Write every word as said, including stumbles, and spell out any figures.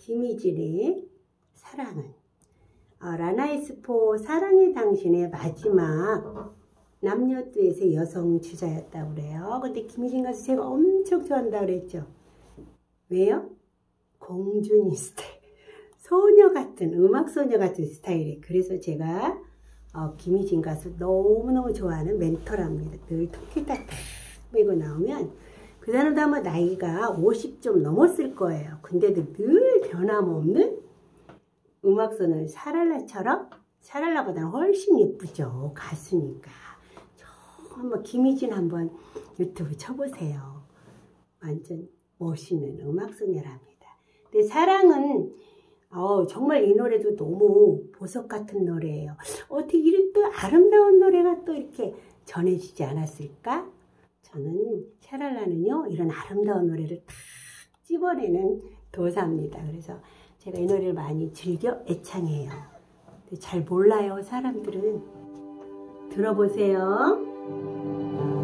김희진의 사랑은. 어, 라나엑스포 사랑의 당신의 마지막 남녀 듀엣의 여성 주자였다고 그래요. 근데 김희진 가수 제가 엄청 좋아한다고 그랬죠. 왜요? 공주님 스타일. 소녀 같은, 음악 소녀 같은 스타일이에요. 그래서 제가 어, 김희진 가수 너무너무 좋아하는 멘토랍니다. 늘 통기타 탁 메고 나오면 그 사람도 아마 나이가 오십 좀 넘었을 거예요. 근데도 늘 변함없는 음악 소녀 샤랄라처럼, 샤랄라보다는 훨씬 예쁘죠. 가수니까. 한번 김희진 한번 유튜브 쳐보세요. 완전 멋있는 음악소녀랍니다. 근데 사랑은 어, 정말 이 노래도 너무 보석 같은 노래예요. 어떻게 이런 또 아름다운 노래가 또 이렇게 전해지지 않았을까? 저는 샤랄라는요 이런 아름다운 노래를 탁 찝어내는 도사입니다. 그래서 제가 이 노래를 많이 즐겨 애창해요. 근데 잘 몰라요 사람들은. 들어보세요.